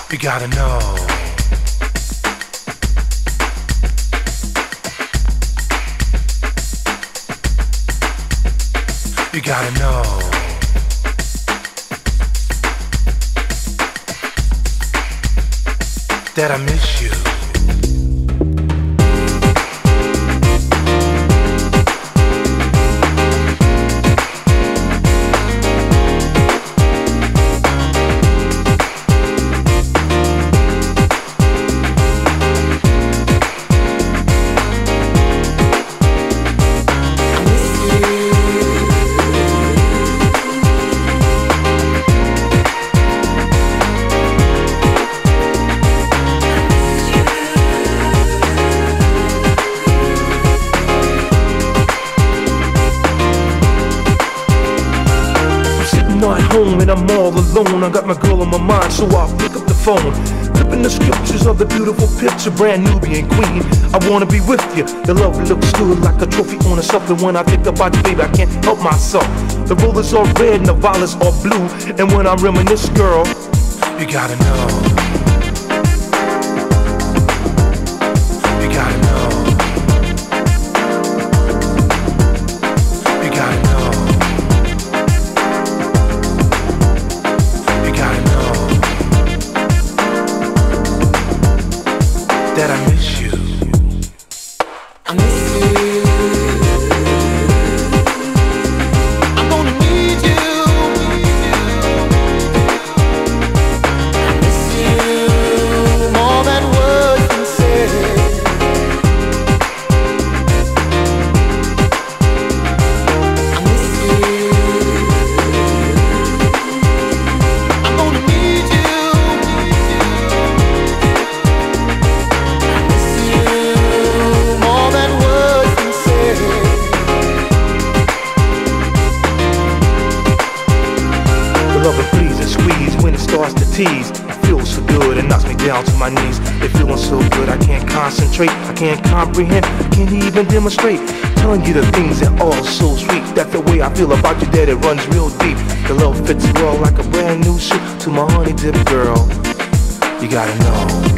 You gotta know. You gotta know. That I miss you. At home and I'm all alone. I got my girl on my mind, so I'll pick up the phone. Flipping the scriptures of the beautiful picture, brand Nubian queen. I wanna be with you. Your love looks good like a trophy on a shelf. And when I think about you, baby, I can't help myself. The rollers are red and the violets are blue. And when I reminisce, girl, you gotta know. You gotta know. You gotta know. That I miss you. I miss you. I'm gonna need you. I miss you more than words can say. I miss you. I'm gonna need you. Love it please and squeeze when it starts to tease. It feels so good, it knocks me down to my knees. It feeling so good, I can't concentrate, I can't comprehend, I can't even demonstrate. Telling you the things that are so sweet. That's the way I feel about you, that it runs real deep. The love fits well like a brand new suit to my honey dip girl. You gotta know.